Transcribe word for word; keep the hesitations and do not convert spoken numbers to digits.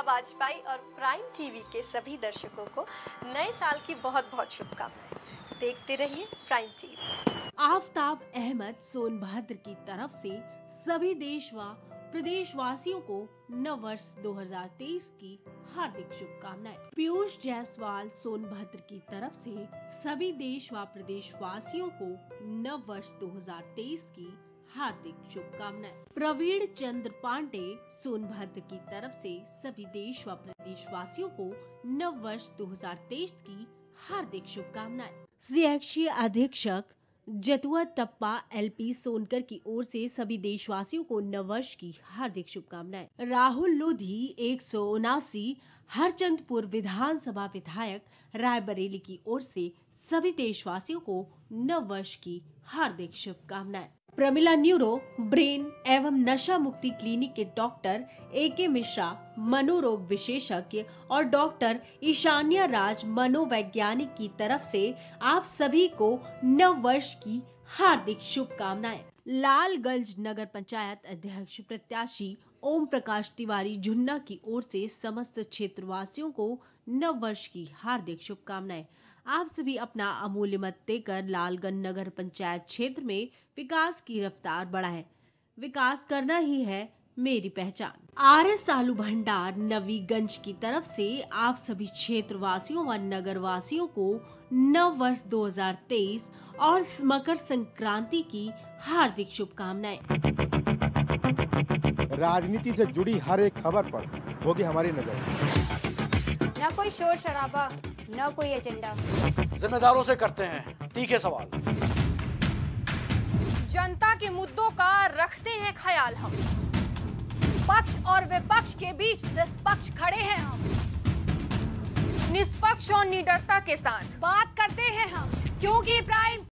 वाजपेयी और prime TV के सभी दर्शकों को नए साल की बहुत बहुत शुभकामनाएं। देखते रहिए प्राइम टीवी। आफ्ताब अहमद सोनभद्र की तरफ से सभी देश व प्रदेशवासियों को नव वर्ष दो हज़ार तेईस की हार्दिक शुभकामनाएं। पीयूष जायसवाल सोनभद्र की तरफ से सभी देश व प्रदेशवासियों को नव वर्ष दो हज़ार तेईस की हार्दिक शुभकामनाएं। प्रवीण चंद्र पांडे सोनभद्र की तरफ से सभी देश व प्रदेशवासियों को नव वर्ष दो हज़ार तेईस की हार्दिक शुभकामनाएं। सीएक्सी अधीक्षक जतुआ टप्पा एलपी सोनकर की ओर से सभी देशवासियों को नव वर्ष की हार्दिक शुभकामनाएं। राहुल लोधी एक सौ उनासी हरचंदपुर विधानसभा विधायक रायबरेली की ओर से सभी देशवासियों को नव वर्ष की हार्दिक शुभकामनाएं। प्रमिला न्यूरो ब्रेन एवं नशा मुक्ति क्लिनिक के डॉक्टर ए के मिश्रा मनोरोग विशेषज्ञ और डॉक्टर ईशान्या राज मनोवैज्ञानिक की तरफ से आप सभी को नव वर्ष की हार्दिक शुभकामनाएं। लालगंज नगर पंचायत अध्यक्ष प्रत्याशी ओम प्रकाश तिवारी झुन्ना की ओर से समस्त क्षेत्रवासियों को नव वर्ष की हार्दिक शुभकामनाएं। आप सभी अपना अमूल्य मत देकर लालगंज नगर पंचायत क्षेत्र में विकास की रफ्तार बढ़ाएं। विकास करना ही है मेरी पहचान। आर एस आलू भंडार नवीगंज की तरफ से आप सभी क्षेत्रवासियों व नगर वासियों को नव वर्ष दो हज़ार तेईस और मकर संक्रांति की हार्दिक शुभकामनाएं। राजनीति से जुड़ी हर एक खबर पर होगी हमारी नजर। न कोई शोर शराबा, न कोई एजेंडा। जिम्मेदारों से करते हैं तीखे सवाल। जनता के मुद्दों का रखते हैं ख्याल हम। पक्ष और विपक्ष के बीच निष्पक्ष खड़े हैं हम। निष्पक्ष और निडरता के साथ बात करते हैं हम, क्योंकि प्राइम